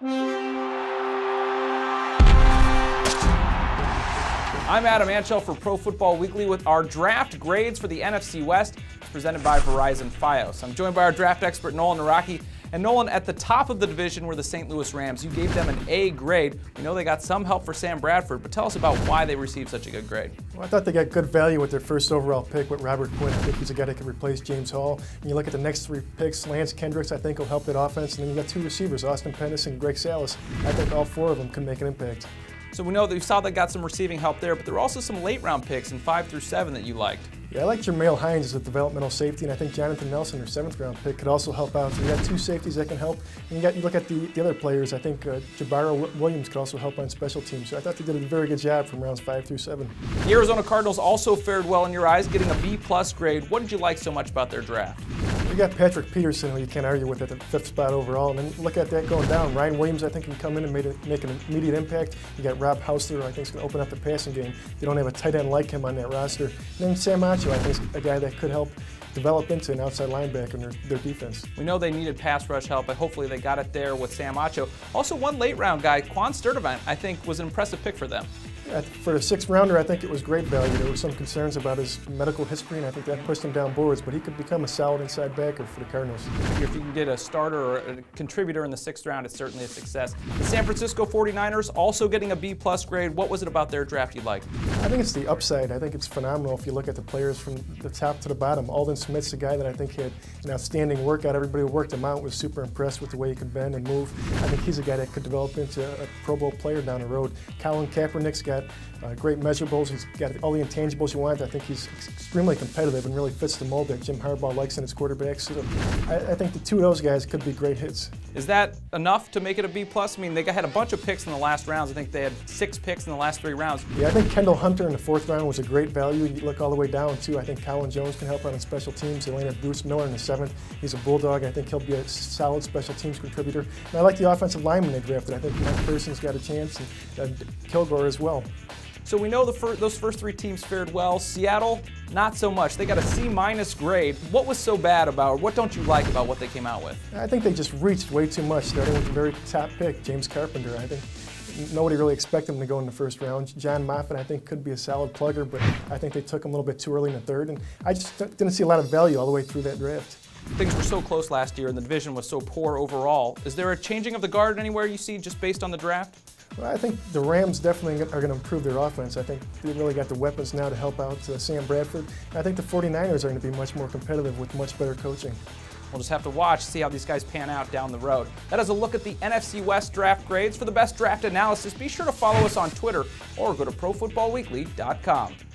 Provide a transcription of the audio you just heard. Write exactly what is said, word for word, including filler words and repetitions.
I'm Adam Anchel for Pro Football Weekly with our draft grades for the N F C West, presented by Verizon Fios. I'm joined by our draft expert, Nolan Naraki. And Nolan, at the top of the division were the Saint Louis Rams. You gave them an A grade. We know they got some help for Sam Bradford, but tell us about why they received such a good grade. Well, I thought they got good value with their first overall pick with Robert Quinn. I think he's a guy that can replace James Hall. And you look at the next three picks, Lance Kendricks, I think will help that offense. And then you got two receivers, Austin Pennis and Greg Salas. I think all four of them can make an impact. So we know that you saw they got some receiving help there, but there were also some late round picks in five through seven that you liked. Yeah, I like Jermail Hines as a developmental safety, and I think Jonathan Nelson, their seventh round pick, could also help out. So you got two safeties that can help. And you got you look at the, the other players, I think uh, Jabaro Williams could also help on special teams. So I thought they did a very good job from rounds five through seven. The Arizona Cardinals also fared well in your eyes, getting a B plus grade. What did you like so much about their draft? You got Patrick Peterson, who you can't argue with at the fifth spot overall. And then look at that going down. Ryan Williams, I think, can come in and made a, make an immediate impact. You got Rob Hausler, who I think is going to open up the passing game. They don't have a tight end like him on that roster. And then Sam Acho, I think, is a guy that could help develop into an outside linebacker in their, their defense. We know they needed pass rush help, but hopefully they got it there with Sam Acho. Also, one late round guy, Quan Sturdivant, I think was an impressive pick for them. For a sixth rounder, I think it was great value. There were some concerns about his medical history, and I think that pushed him down boards, but he could become a solid inside backer for the Cardinals. If you can get a starter or a contributor in the sixth round, it's certainly a success. The San Francisco forty-niners also getting a B plus grade. What was it about their draft you liked? I think it's the upside. I think it's phenomenal if you look at the players from the top to the bottom. Aldon Smith's a guy that I think had an outstanding workout. Everybody who worked him out was super impressed with the way he could bend and move. I think he's a guy that could develop into a Pro Bowl player down the road. Colin Kaepernick's got uh, great measurables. He's got all the intangibles you want. I think he's extremely competitive and really fits the mold that Jim Harbaugh likes in his quarterbacks. So I, I think the two of those guys could be great hits. Is that enough to make it a B plus? I mean, they had a bunch of picks in the last rounds. I think they had six picks in the last three rounds. Yeah, I think Kendall Hunter in the fourth round was a great value. You look all the way down, too. I think Colin Jones can help out on special teams. They landed Bruce Miller in the seventh. He's a Bulldog. I think he'll be a solid special teams contributor. And I like the offensive lineman they drafted. I think Mike Person's got a chance, and, and Kilgore as well. So we know the fir those first three teams fared well. Seattle, not so much. They got a C minus grade. What was so bad about, or what don't you like about what they came out with? I think they just reached way too much, starting with the very top pick, James Carpenter. I think nobody really expected him to go in the first round. John Moffitt, I think, could be a solid plugger, but I think they took him a little bit too early in the third, and I just didn't see a lot of value all the way through that draft. Things were so close last year, and the division was so poor overall. Is there a changing of the guard anywhere you see just based on the draft? Well, I think the Rams definitely are going to improve their offense. I think they really got the weapons now to help out uh, Sam Bradford. I think the forty-niners are going to be much more competitive with much better coaching. We'll just have to watch, see how these guys pan out down the road. That is a look at the N F C West draft grades. For the best draft analysis, be sure to follow us on Twitter or go to Pro Football Weekly dot com.